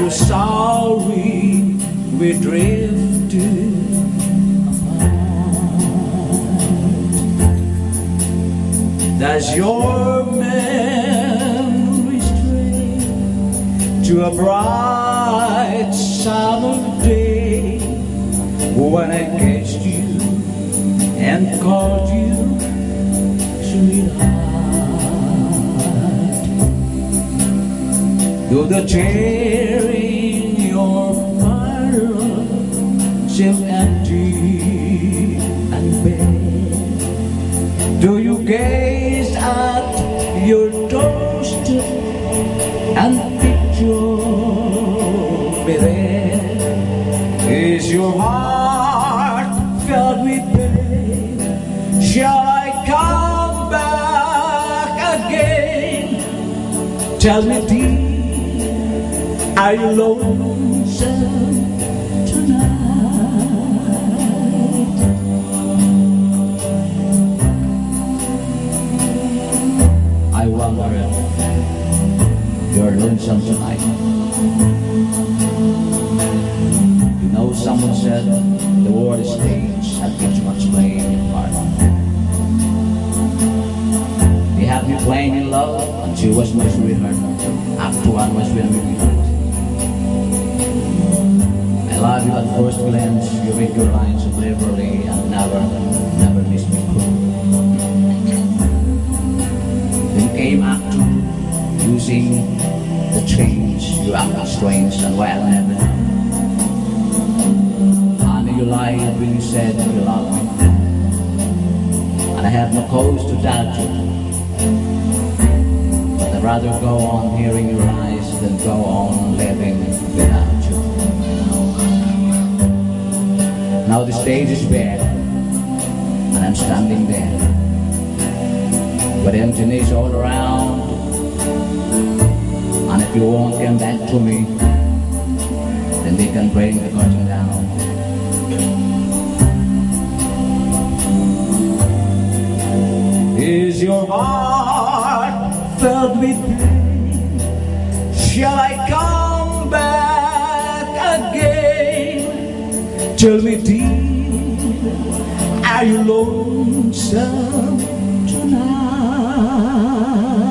you sorry we drifted apart? Does your memory stray to a bright summer day when I kissed you and called you sweetheart? Do the chair in your parlor seem empty and bare? Do you gaze at your doorstep and picture me there? Is your heart filled with pain? Shall I come back again? Tell me, dear, are you lonesome tonight? I wonder if you're lonesome tonight. You know, someone said the world is stage and each one's playing a part. They have me playing in love, and she was my sweetheart. Act one was when we met. I love you at first glance. You read your lines so cleverly and never miss me cool. Then came Act two, using the change. You acted strange and well never know. Honey, you lied when you said you loved me, and I have no cause to doubt you. But I'd rather go on hearing your eyes than go on living without you. Now the stage is bare, and I'm standing there with emptiness all around. And if you won't come back to me, then they can bring the curtain down. Is your heart filled with pain? Shall I come back again? Tell me, dear, are you lonesome tonight?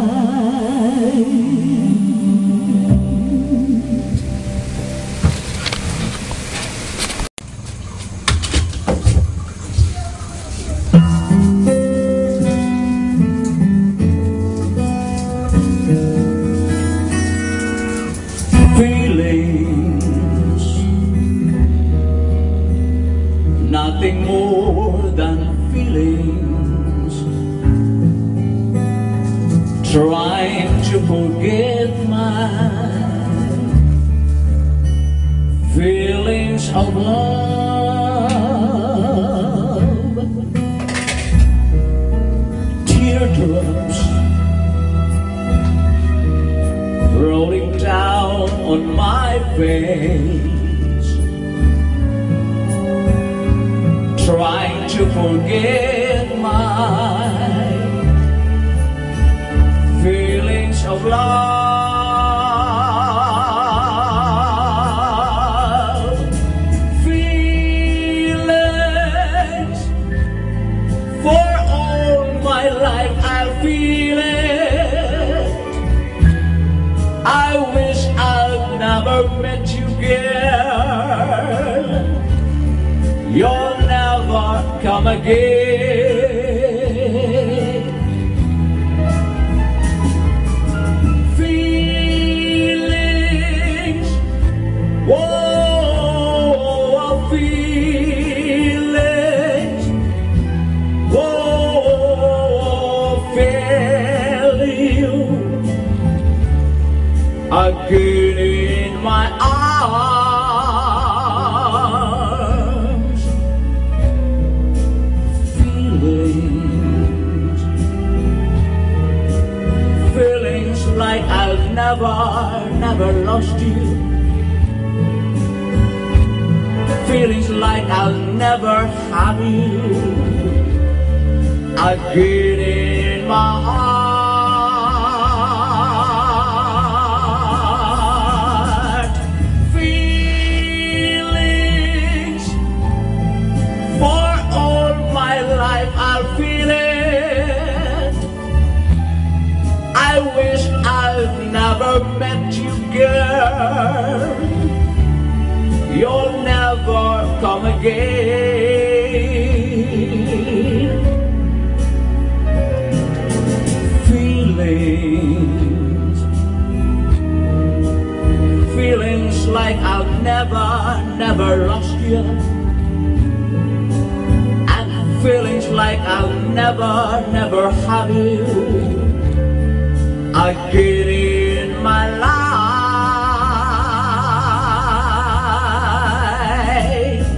Feelings, nothing more than feelings. Trying to forget my feelings of love. Teardrops rolling down on my face, trying to forget my feelings of love. Feelings, for all my life I'll feel it. I wish I'd never met you, girl. You'll never come again. Feelings, whoa, feelings, whoa, feel you again in my arms. Feelings, feelings like I've never lost you. Feelings like I'll never have you again in my heart. never come again. Feelings like I've never lost you, and feelings like I'll never have you again in my life.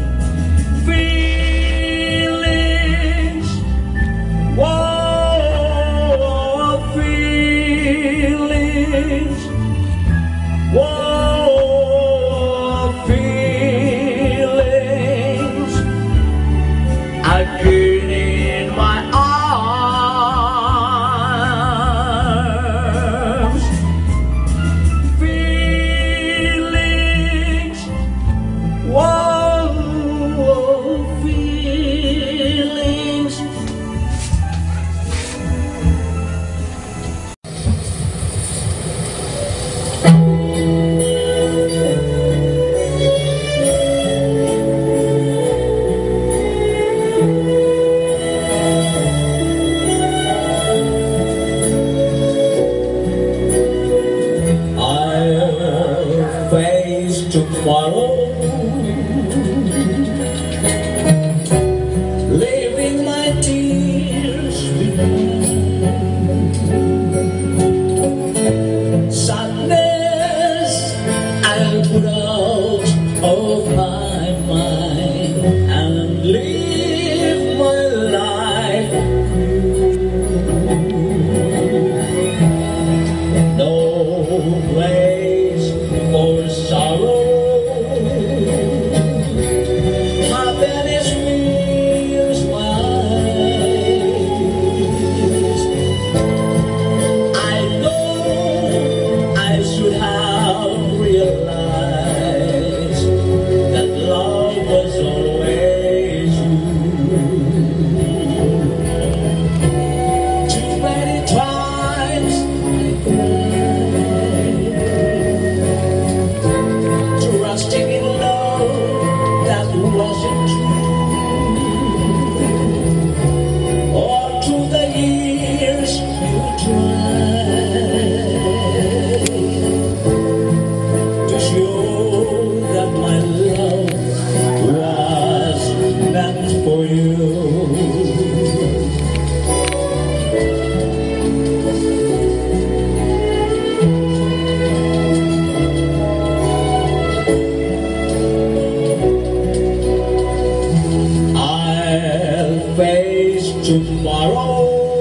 Feelings, whoa, feelings, whoa, feelings again in my arms. Feelings, whoa, feelings. Face tomorrow, leaving my tears behind. Sadness I'll put out of my mind and live my life. No place for sorrow. Happiness fills my eyes. I know I should have realized that love was always you. Too many times trusting in love that wasn't true. All through the years you tried to show that my love was meant for you. I'll face tomorrow,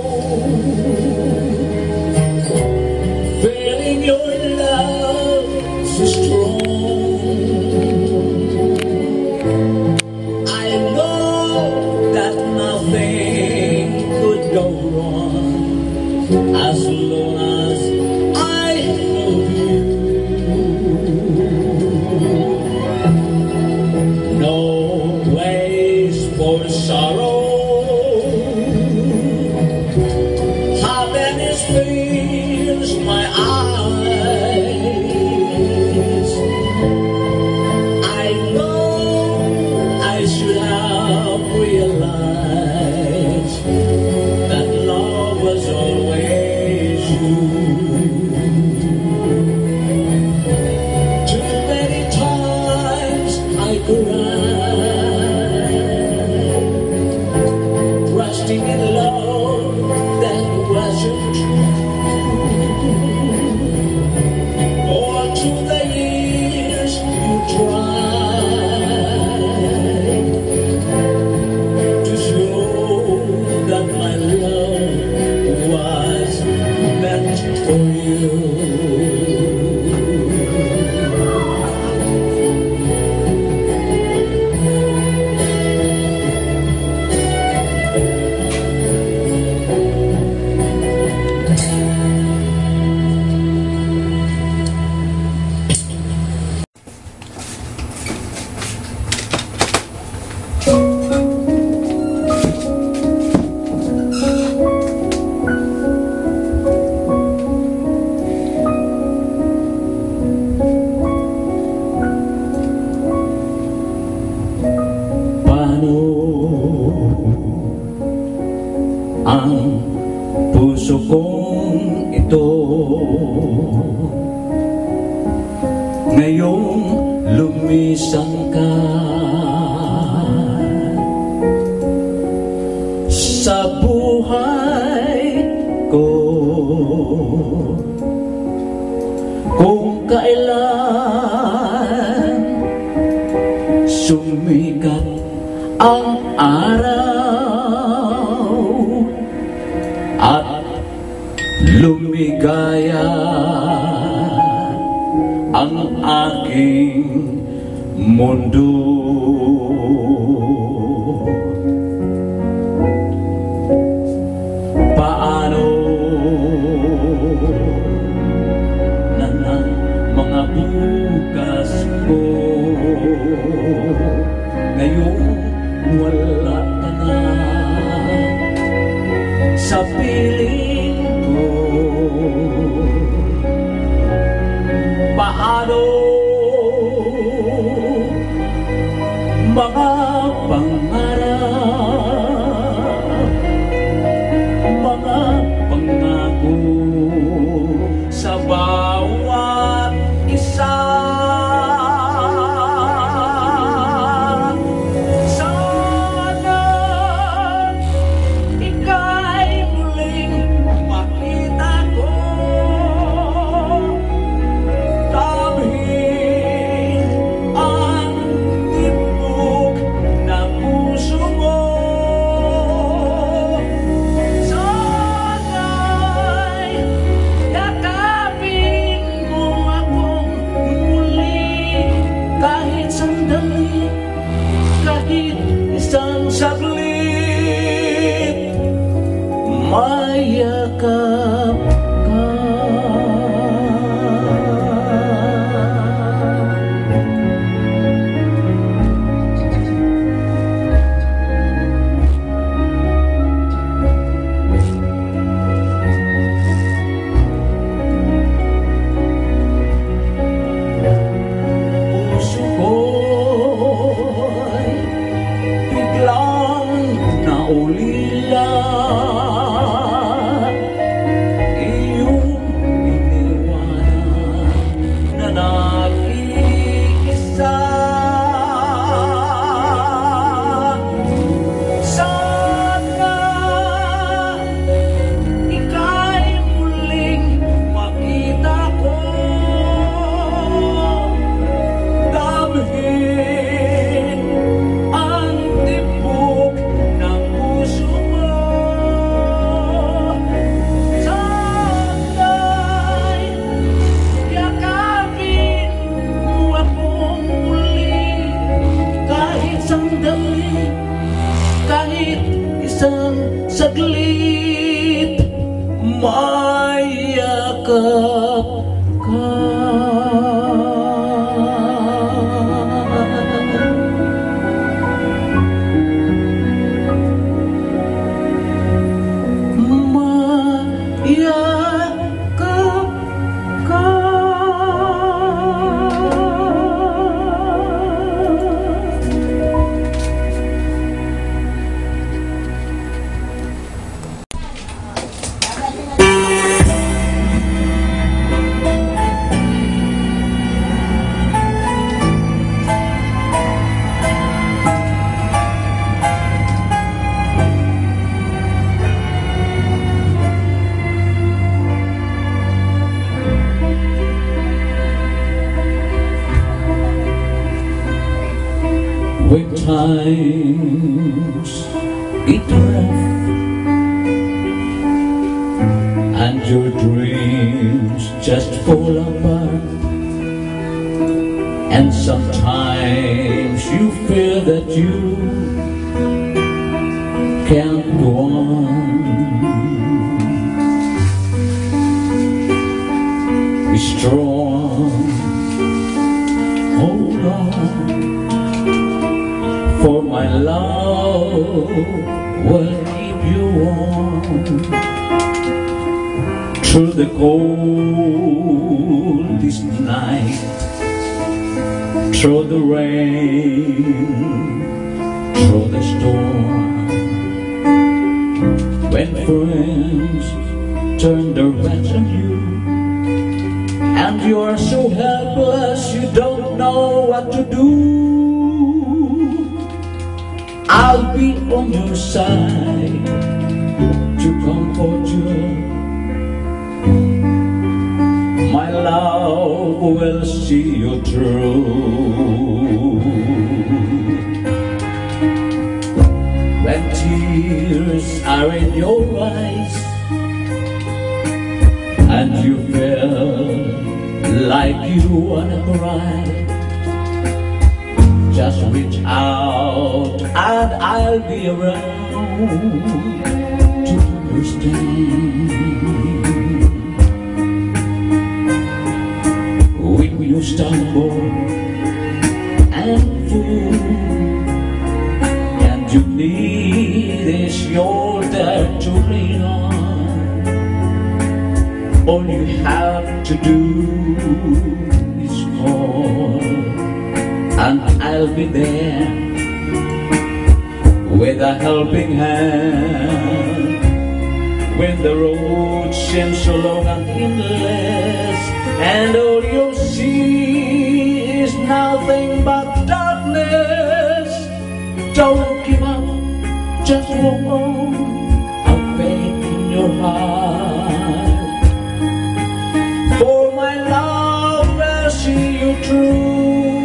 feeling your love so strong. I know that nothing could go wrong as long as I love you. No place for sorrow. Happiness fills my eyes. I know I should have realized that love was always you. Too many times I cried puso kong ito ngayong lumisan ka sa buhay ko. Kung kailan sumikat ang araw at lumigaya ang aking mundo, paano na ng mga bukas ko ngayong wala ka na sa piling ko? Paano mga pangarap, mga pangako sa bawat isa? Sana ika'y muling makita ko, tabihin ang tibok na puso mo. Sana'y yakapin mo akong muli, kahit sandali, kahit isang saglit, mayakap ka. Puso ko'y biglang naulila, iyong iniwanan na nag-iisa. Sana ika'y muling makita ko, damhin ang tibok ng puso mo. Sana'y yakapin mo akong muli, kahit sandali, kahit isang saglit, mayakap ka. Mayakap ka. When times get rough and your dreams just fall apart, and sometimes you feel that you can't go on, be strong, hold on, for my love will keep you warm through the coldest night, through the rain, through the storm. When friends turn their backs on you, and you are so helpless you don't know what to do. I'll be on your side to comfort you. My love will see you through. When tears are in your eyes and you feel like you wanna cry, just reach out and I'll be around to understand. When you stumble and fall and you need a shoulder to lean on, all you have to do is call, and I'll be there with a helping hand. When the road seems so long and endless, and all you see is nothing but darkness, don't give up, just walk on, have faith in your heart, for my love will see you through.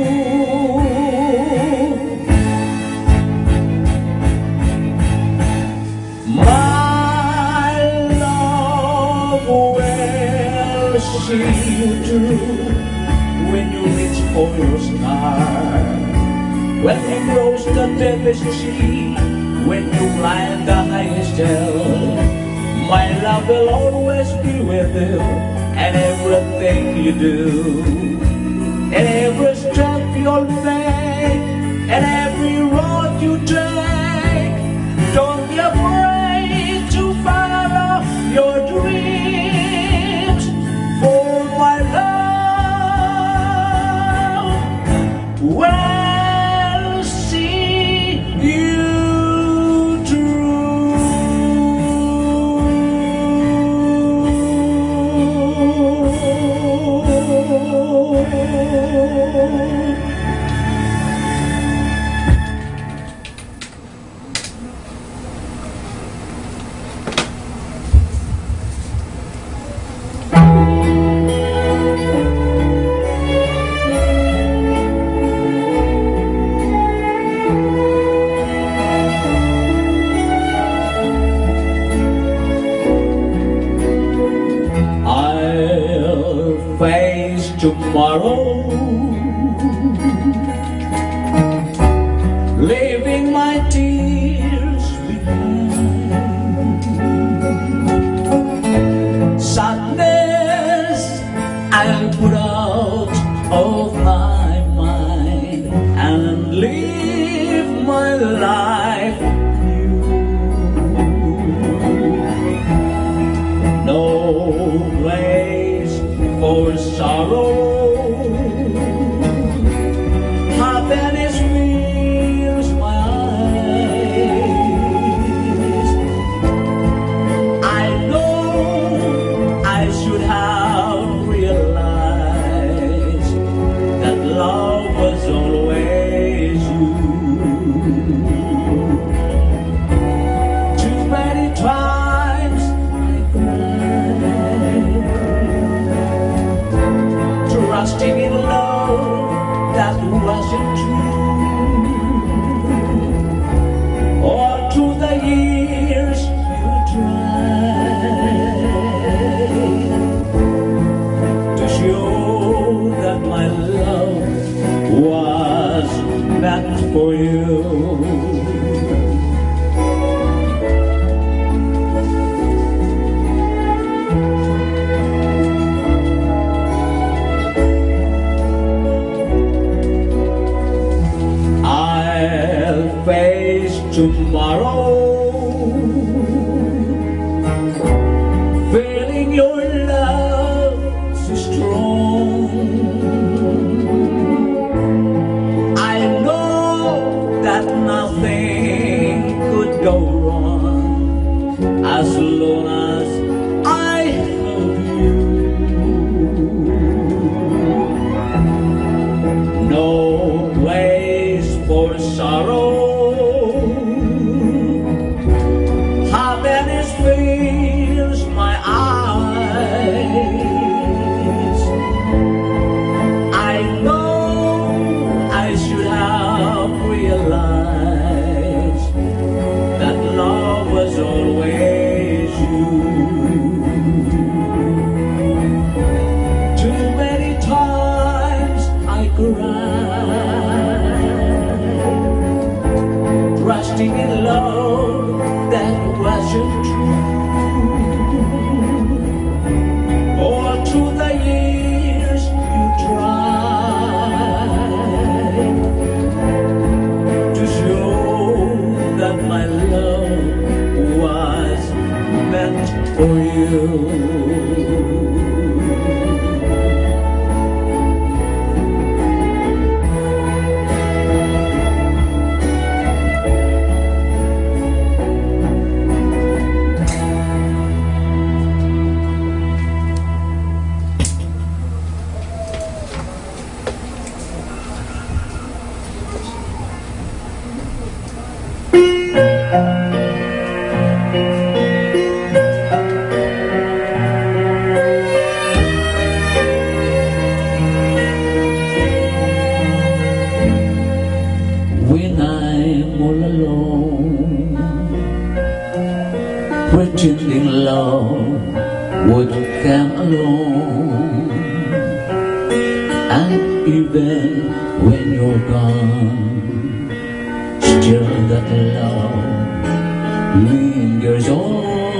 See you through when you reach for your star, when you cross the deepest sea, when you climb the highest hill. My love will always be with you, and everything you do, and every step you'll make, and every road you take. Don't be afraid to follow your dreams. For my love will see you through. Face tomorrow, leaving my tears behind. Sadness I'll put out of my mind and live my life new. No place for sorrow, happiness fills my eyes. I know I should have realized that love was always you. Too many times I cried, trusting in love that wasn't true. All through the years you tried to show that my love was meant for you. Face tomorrow, feeling your love so strong. I know that nothing could go wrong as long as I happiness fills my eyes. I know I should have realized that love was always you. Too many times I cried, trusting in love that wasn't true. All through the years you tried to show that my love was meant for you. When I'm all alone, pretending love would come along, and even when you're gone, still that love lingers on.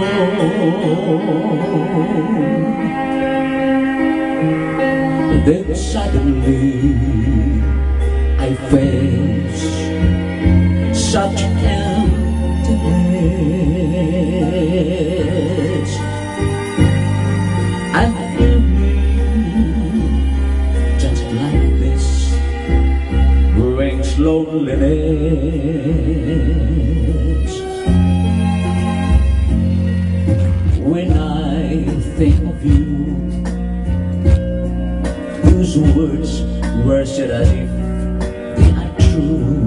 Then suddenly I face such emptiness, and in me, just like this, brings loneliness. When I think of you, whose words were said as if they are true,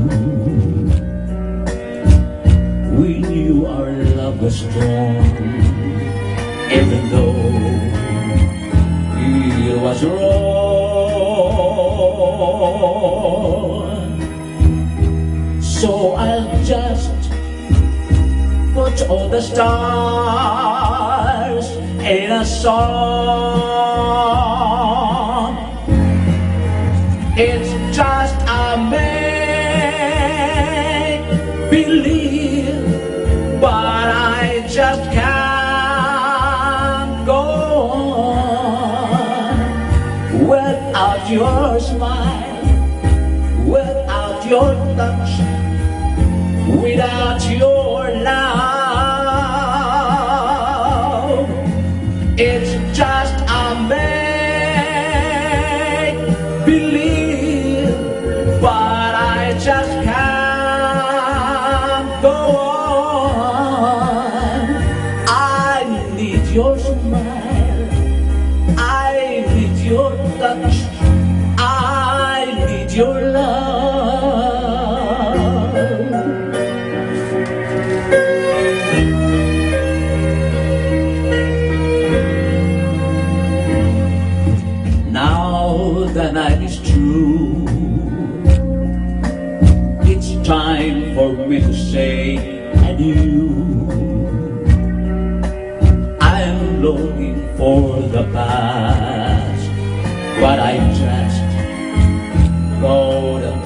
we knew our love was strong, even though it was wrong. So I'll just put all the stars in a song. It's just a make-believe, but I just can't go on without your smile, without your touch, without your love. It's just a make-believe, but I just can't go on. I need your smile, I need your touch, I need your love. Now the night is through, it's time for me to say adieu. I'm longing for the past, but I trust God at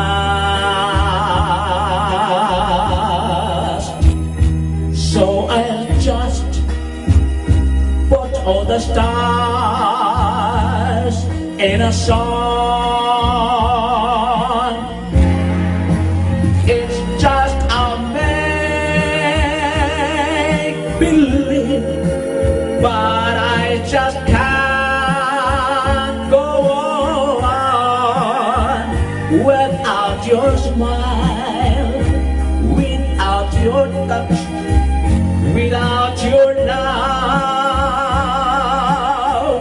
last. So I'll just put all the stars in a song. It's just a make-believe, but I just can't go on without your smile, without your touch, without your love.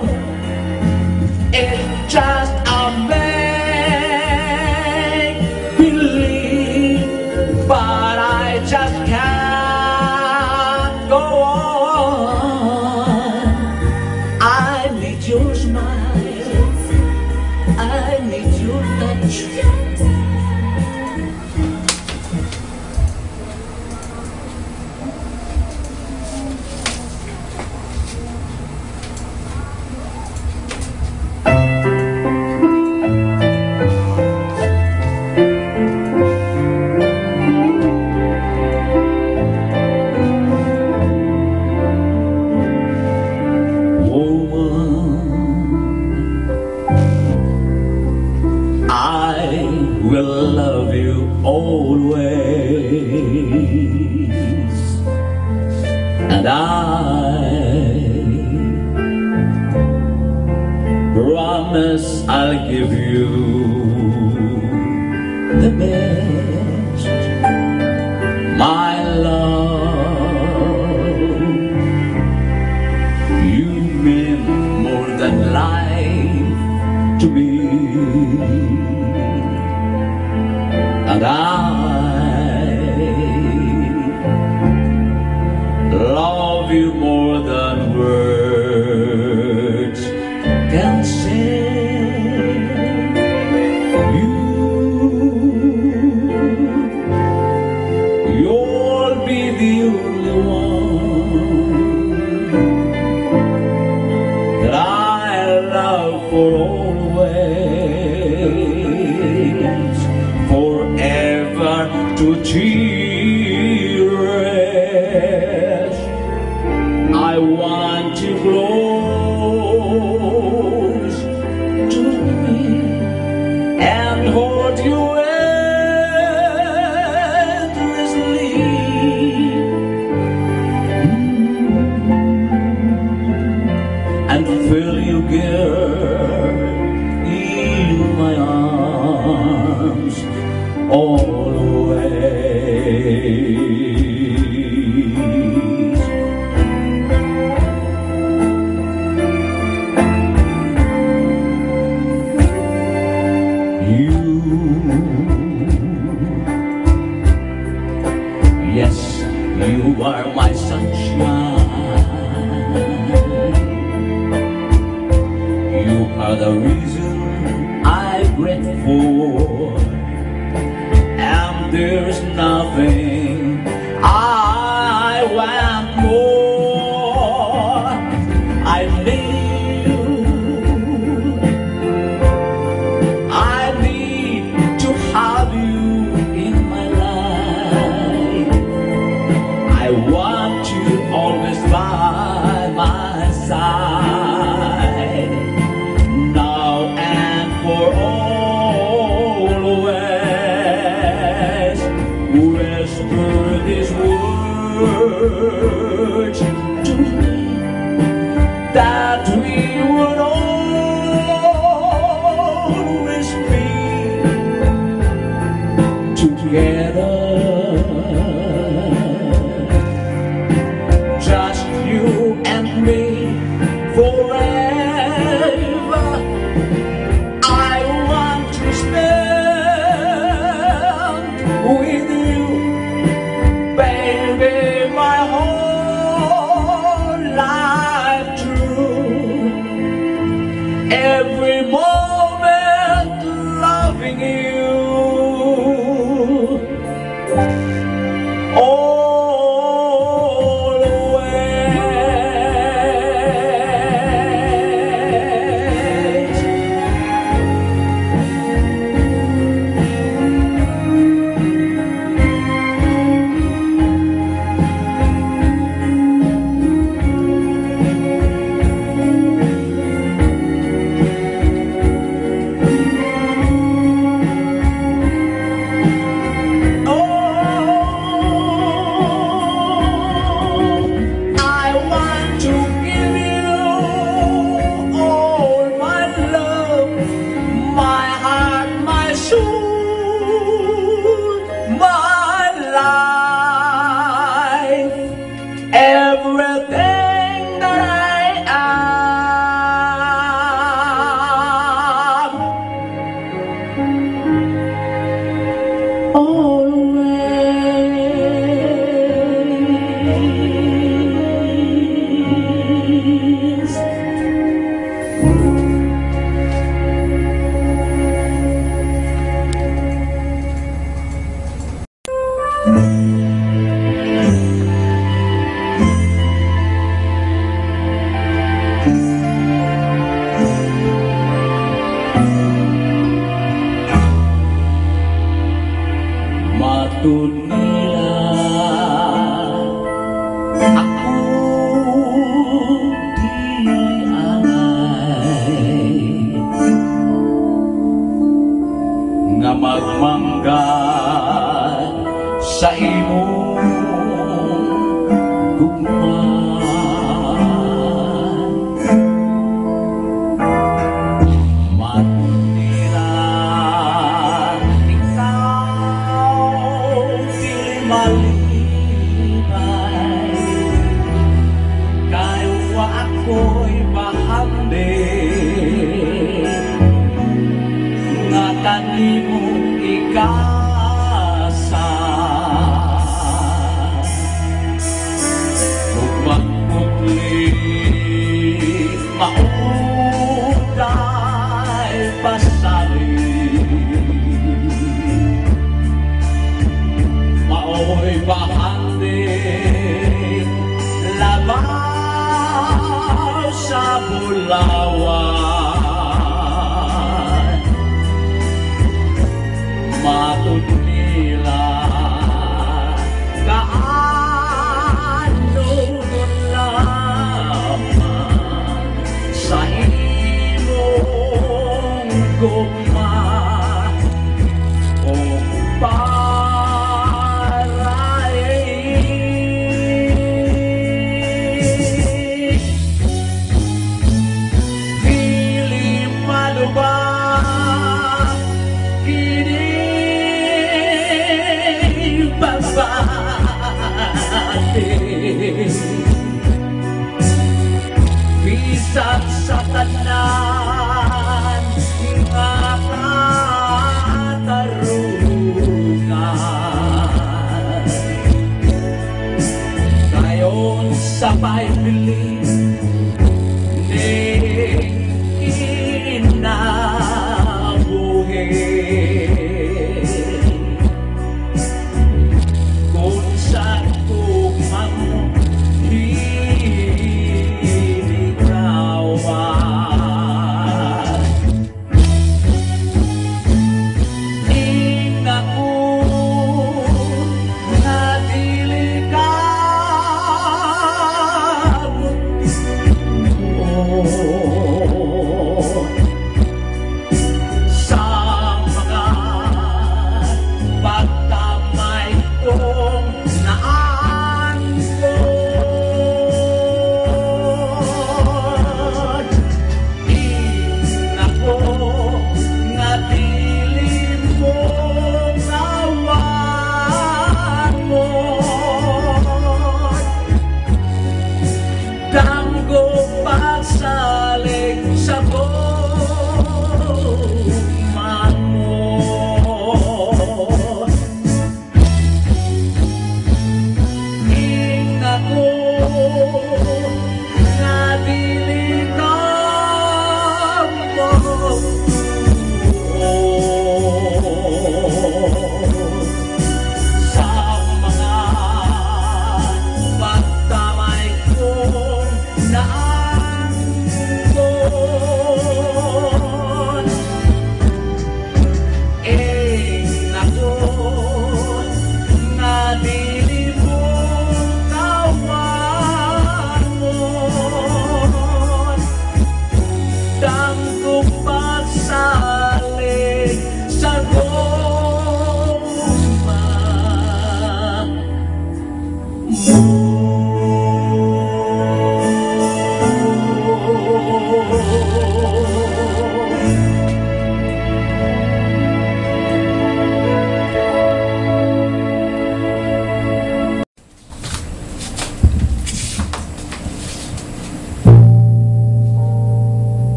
It's just a make-believe, but I just can't go on. I need your smile, I need your touch. Will love you always, and I promise I'll give you the best, my love. You mean more than life to me, and I love you more than words can say. You'll be the only one that I love for always, forever to cherish. I want you close to me and hold you endlessly, and feel you, girl, in my arms always. Yes, you are my sunshine. You are the reason I breathe for, and there's nothing I want more. I need to have you in my life. I want you always by my side, now and for always. Whisper these words to me, that we would always be together, just you and me forever. I want to spend with you, baby, my whole life through. Every moment loving you. Oh, matud nila ako dili angay nga magmanggat sa imong gugma. Ako'y bahandi nga kanimo ikasa ug magputli mauday pasari mao'y bahandi laban sa Bulawan matud nila kaano lamang sa imong gugma o kini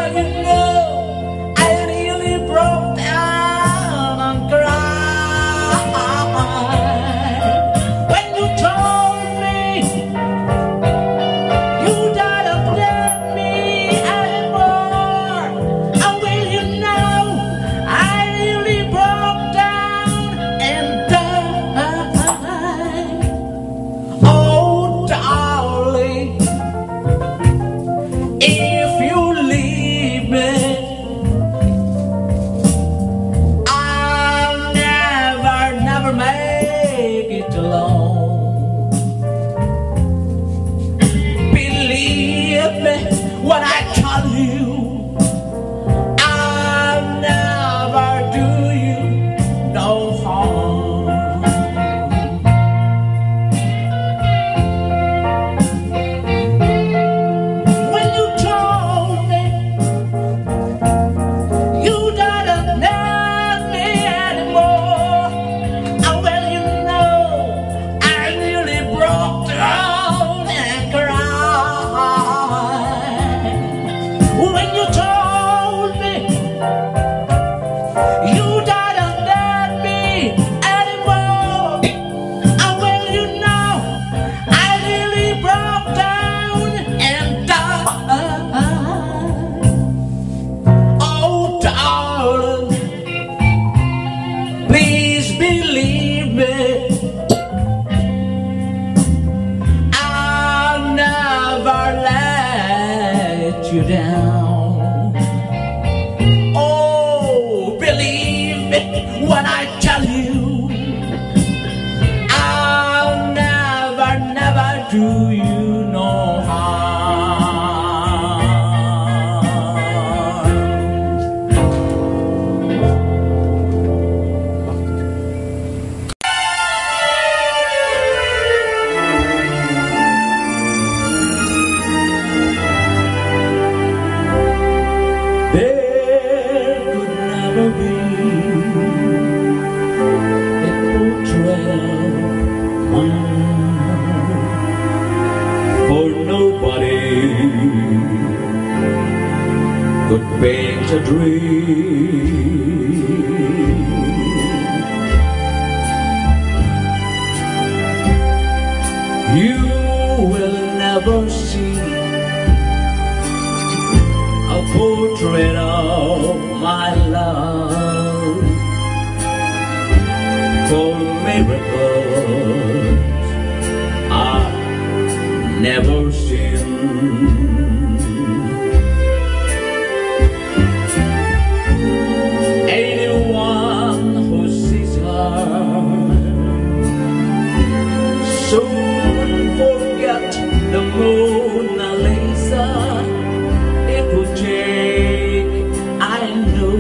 Well, you know, I really broke down and cried when you told me you didn't love me anymore. And will you know, I really broke down and died. Oh, darling, if you leave me, I'll never make it alone. Believe me when I tell you, I'll never do you no harm. When you told me you didn't love me anymore, and well, you know, I nearly broke down and cried. When you told me you didn't love me anymore, and well, you know, I really broke down and died. Oh, darling, please believe me, I'll never let you down. Oh, believe me when I tell you, I'll never do you no harm. There could never be a portrait of mine, for nobody could paint a dream. You will never see a portrait of my love, for miracles I've never seen. Anyone who sees her soon forget the Mona Lisa. It would take, I know,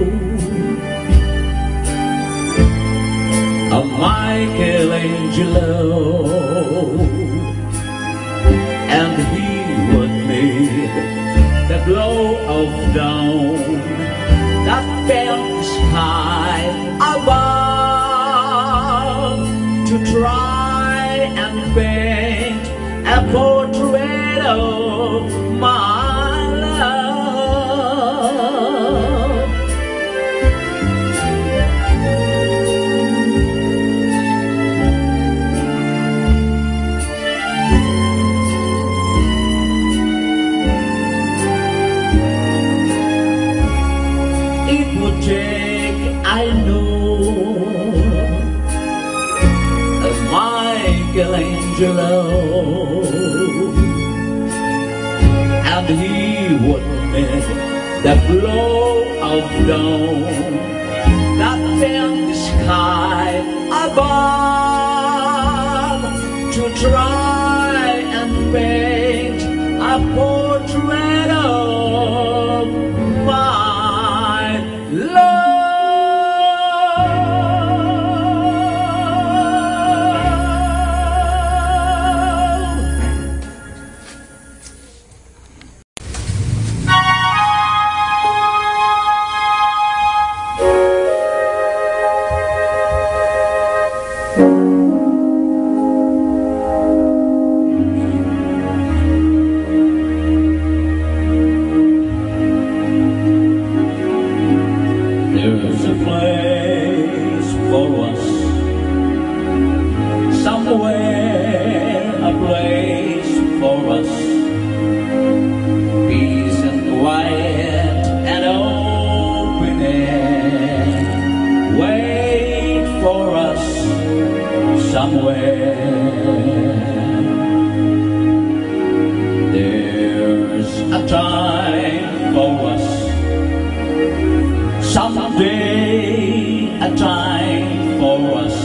a Michelangelo, and he would make the glow of dawn that filled the sky above, to try and paint a portrait of my love. It would take, I know, a Michelangelo, and he would make the glow of dawn that filled the sky above, to try and paint a portrait of my love. There's a place for us somewhere, a place for us, peace and quiet and open air. Wait for us somewhere. There's a time for us someday, a time for us.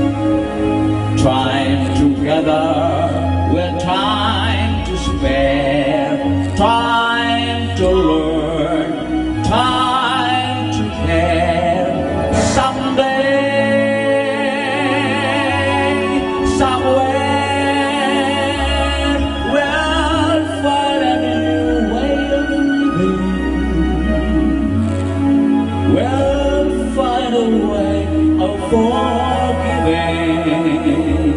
Time together, with time to spare, time to learn, time to care. Someday, somewhere, we'll find a new way of living. We'll find a way of forgiving.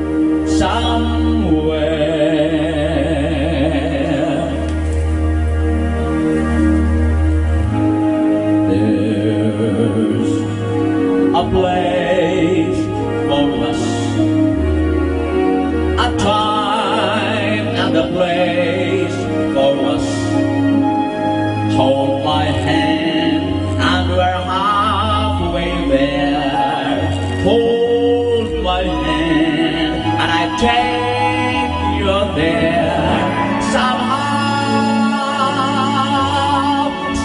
Somewhere there's a place for us, a time and a place for us. Hold my hand and we're halfway there. Hold my hand and I take you there. Somehow,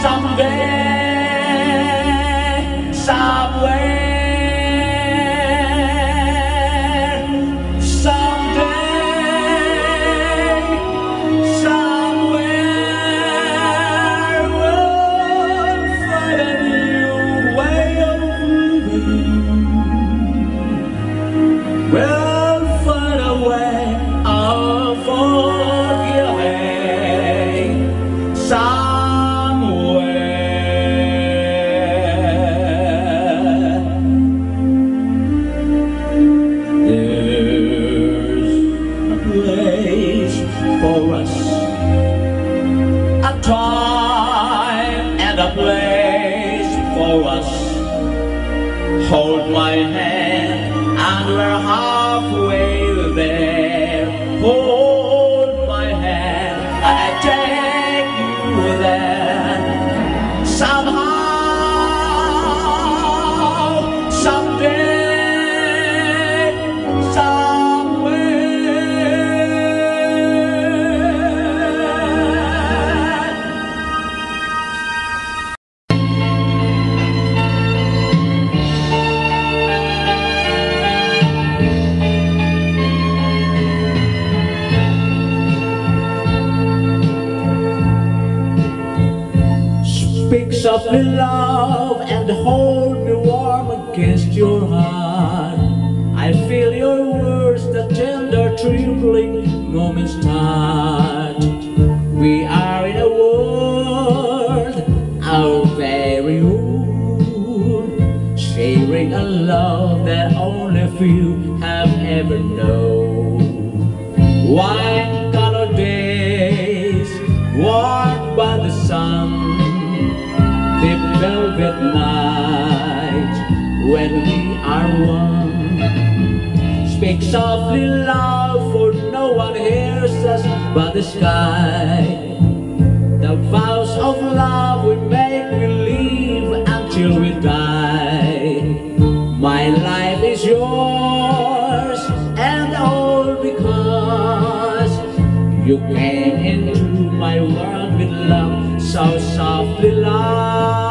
someday, somewhere, someday, somewhere, we'll find a new way of living. We'll find a way of forgiving somewhere. There's a place for us, a time and a place for us. Hold my hand and we're halfway there. Hold my hand and I take you there. Somehow, someday, somewhere. Speak softly, love, and hold me warm against your heart. I feel your words, the tender, trembling moments touch. We are in a world, our very own, sharing a love that only few have ever known. Wine-colored days, warmed by the sun, deep velvet night when we are one. Speak softly, love, for no one hears us but the sky. The vows of love we make, we live until we die. My life is yours and all because you came into my world with love, so softly, love.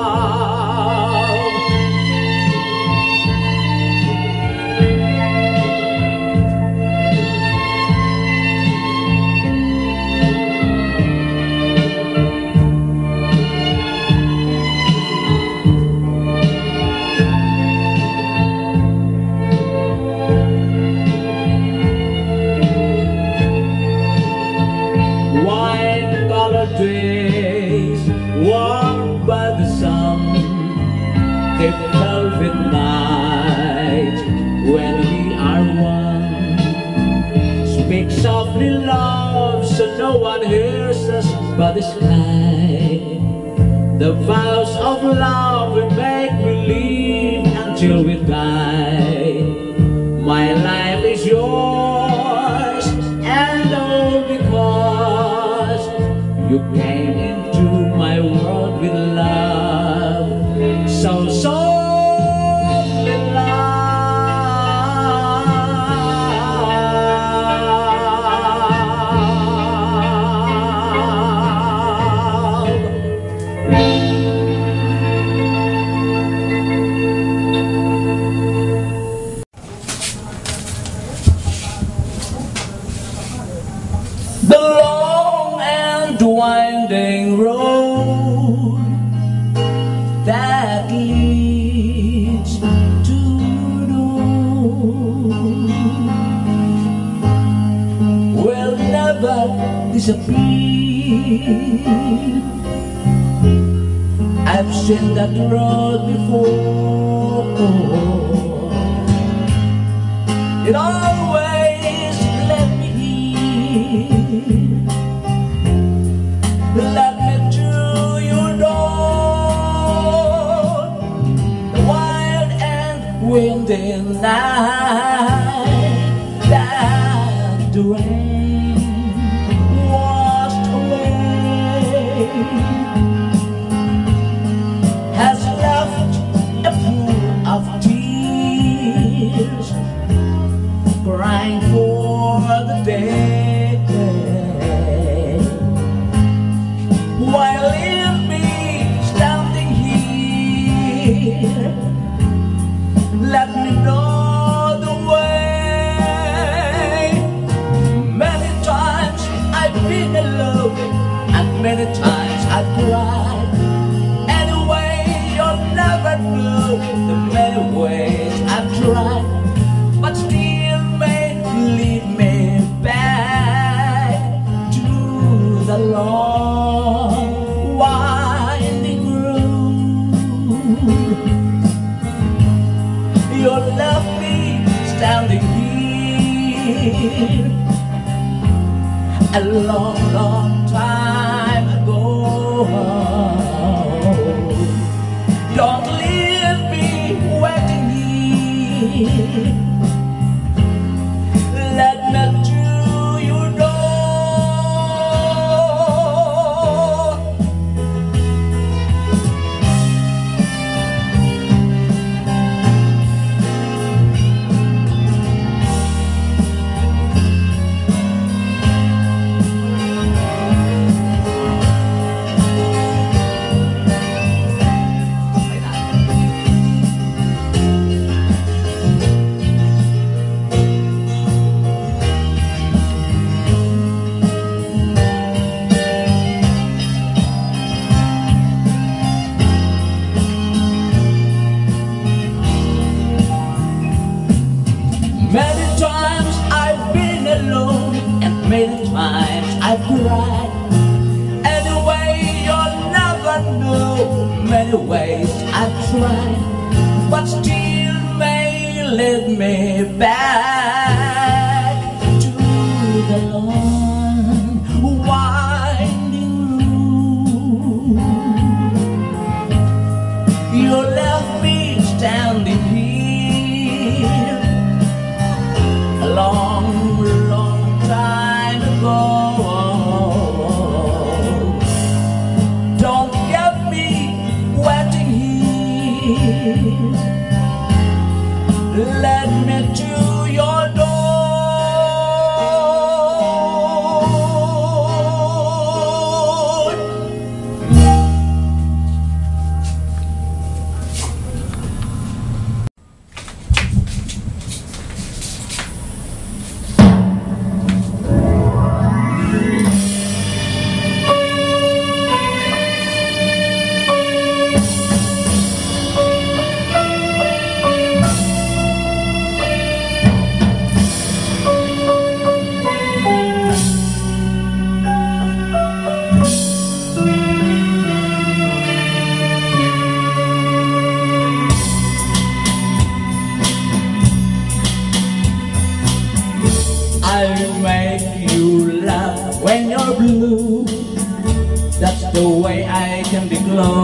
Wine-colored days, warmed by the sun, deep velvet night when we are one. Speak softly, love, so no one hears us but the sky. The vows of love we make believe until we die. My life is yours, and all because you came into my world with love. So softly, love. The long and winding road that leads to dawn will never disappear. I've seen that road before. It always led me here. Let me to your door. The wild and windy night that the rain washed away has left a pool of tears, crying for the day. While leave me standing here, let me know the way. Many times I've been alone, and many times I've cried. Anyway, you'll never know the many ways I've tried, but still may lead me back to the long winding road. You left me standing here a long, long time ago. Don't leave me waiting here. Let me to your door. Many times I've been alone, and many times I've cried. Anyway, you'll never know many ways I've tried, but still may lead me back to the long winding road. You left me standing here a long, long time ago. Don't get me waiting here. Let me to your door.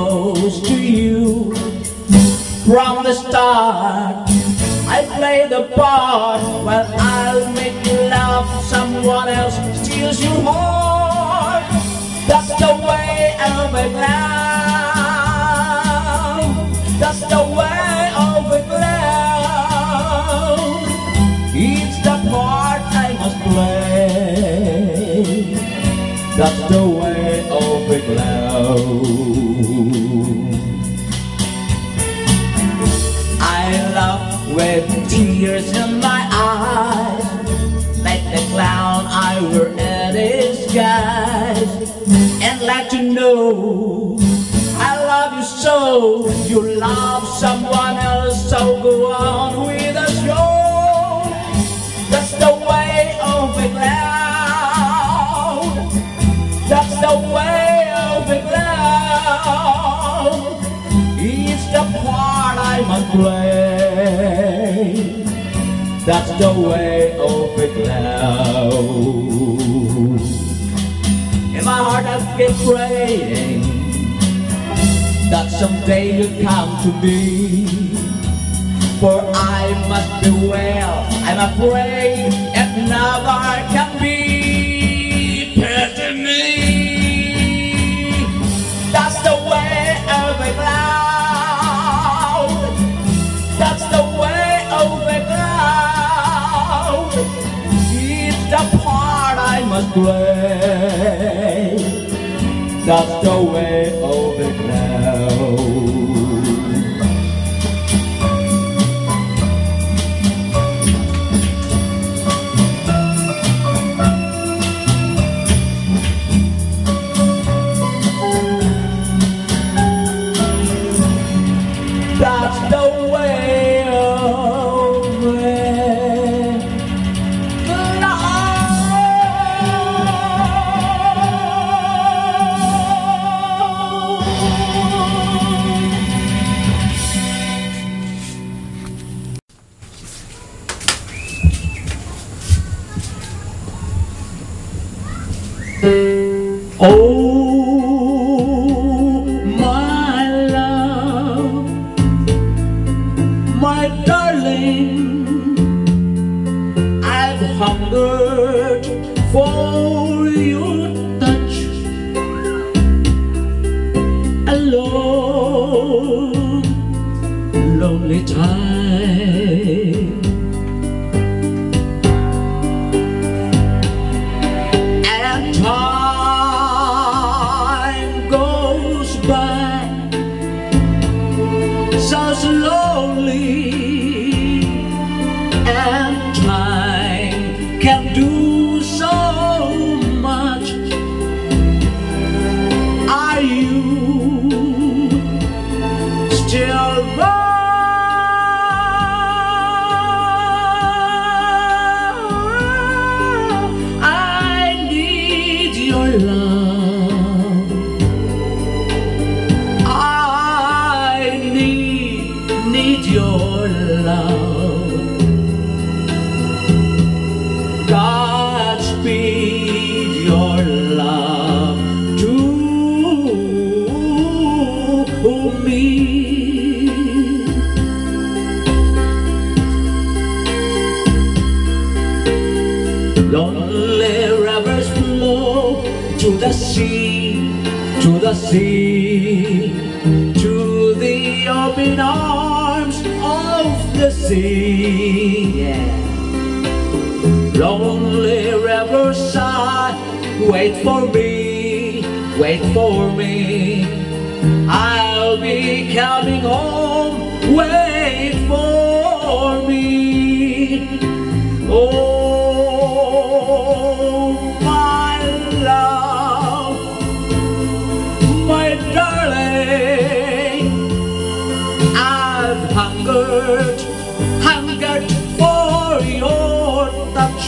close to you. From the start, I play the part. Well, I'll make you love someone else, steals your heart. That's the way of a clown. That's the way of a clown. It's the part I must play. That's the way of a clown. I love with tears in my eyes, like the clown I wear in disguise, and like to know I love you so. You love someone else, so go on with the show. That's the way of a clown. That's the way of a clown. It's the part I must play. That's the way of a clown. In my heart I keep praying that someday you'll come to me, for I must be well. I'm afraid another can be. Pity me. That's the way of a clown. That's the way of a clown. It's the part I must play. That's the way of a clown. That's the way of a oh, my love, my darling, I've hungered for your touch. Alone, lonely time. And time goes by so slowly, and time can do so much. Are you still there? I need your love. I need your love. Godspeed your love to me. Lonely rivers flow to the sea, to the sea, to the open arms of the sea. Yeah. Lonely riverside, wait for me, wait for me. I'll be coming home, wait for me. Oh, my love, my darling, I've hungered for your touch.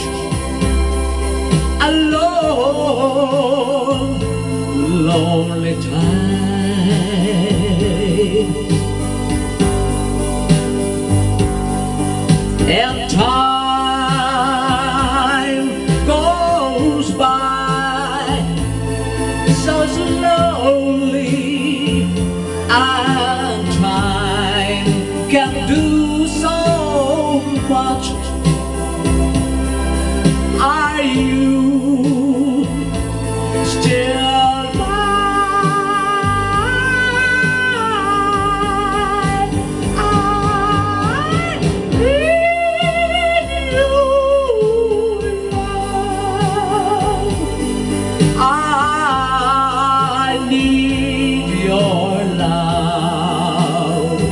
Alone, lonely time. And time goes by so slowly, and time can do so much. Are you still mine? I need you, love. I need your love.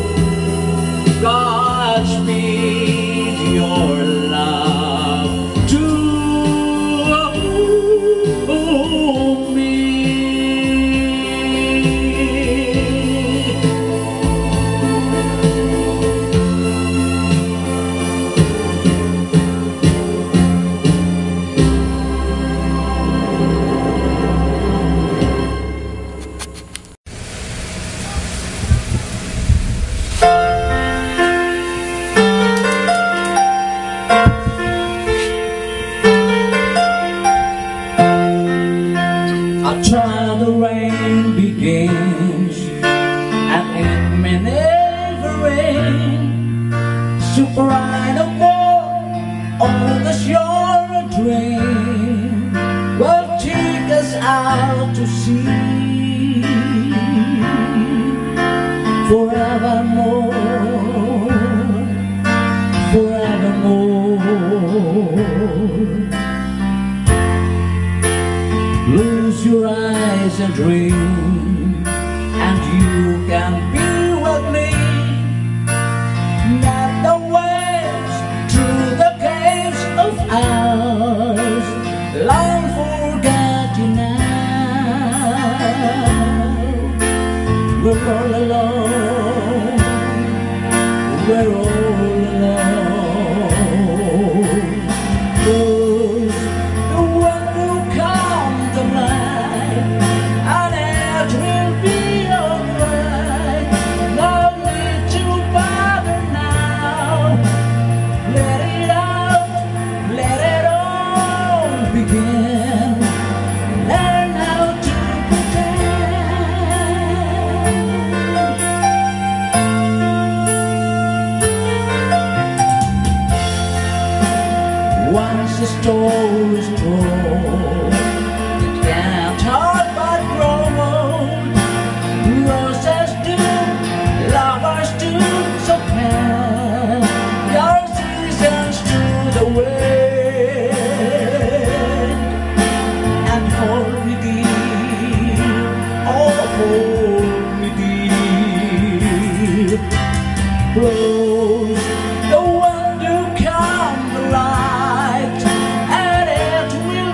Godspeed your love to me. A time the rain begins, and it may never rain. So bright a wall on the shore, a drain will take us out to sea forevermore, forevermore. Close your eyes and dream, and you can be with me. Let the waves through the caves of ours long forget you now. We're all alone, we're all alone. Close the window, come the night, and it will be alright. No need to bother now. Let it out, let it all begin. Learn how to pretend. Once the story's told, it can't hurt but grow old. Roses do, lovers do, so pass your seasons to the wind. And hold me dear, oh hold me dear. Close the window, come the light, and it will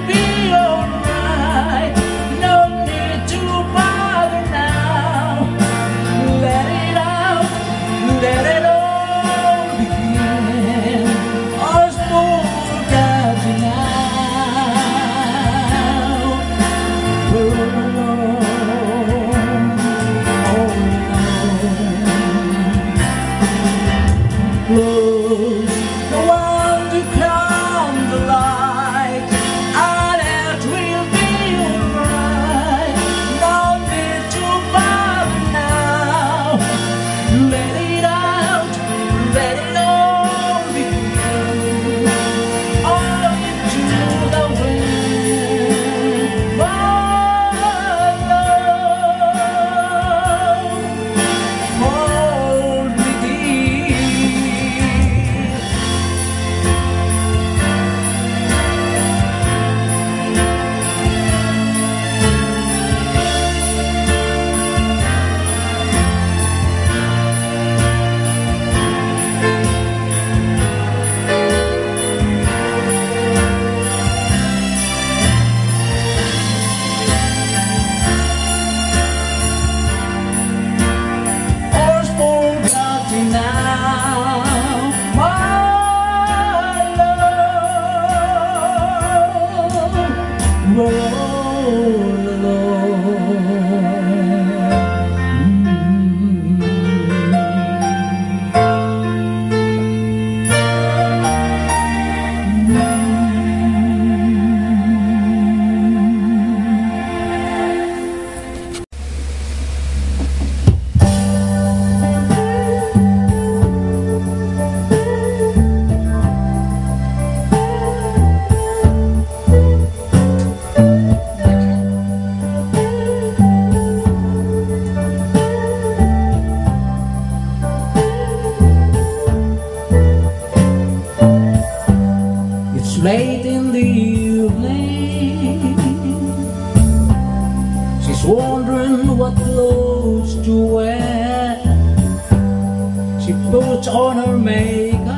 wear. She puts on her makeup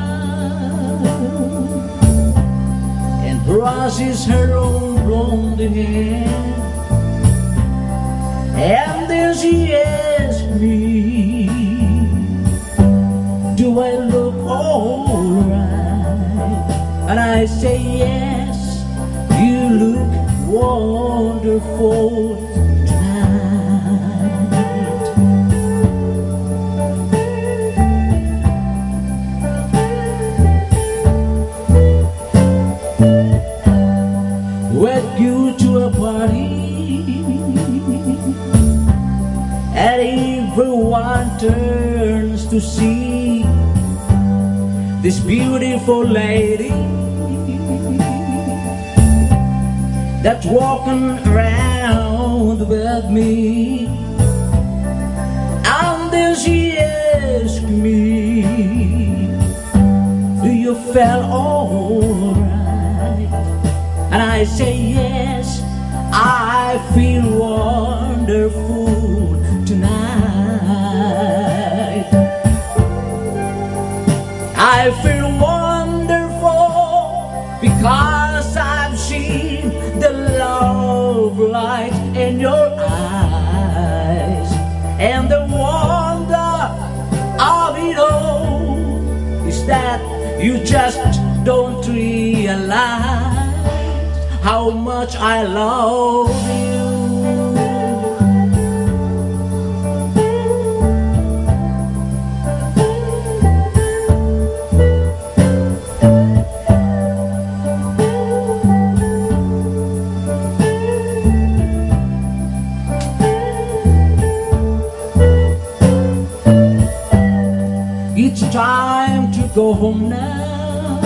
and brushes her own blonde hair. And then she asks me, do I look alright? And I say yes, you look wonderful tonight. Wed you to a party and everyone turns to see this beautiful lady that's walking around with me. And then she asks me, do you feel alright? And I say yes, I feel wonderful tonight. I feel wonderful because I've seen the love light in your eyes. And the wonder of it all is that you just don't realize how much I love you. It's time to go home now,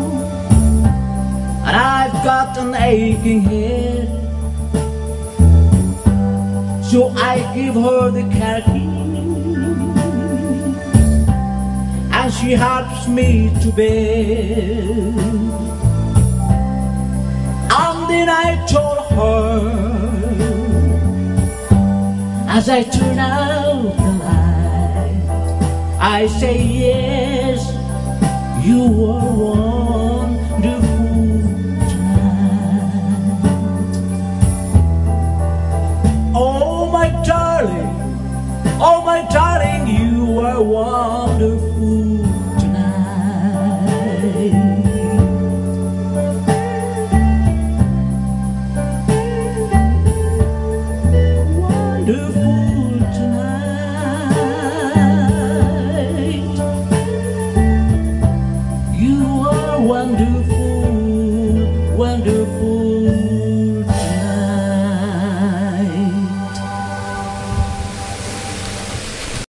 and I've got an aching head. So I give her the car keys, and she helps me to bed. And then I told her, as I turn out the light, I say yes, you are wonderful tonight. Oh my darling, you are wonderful.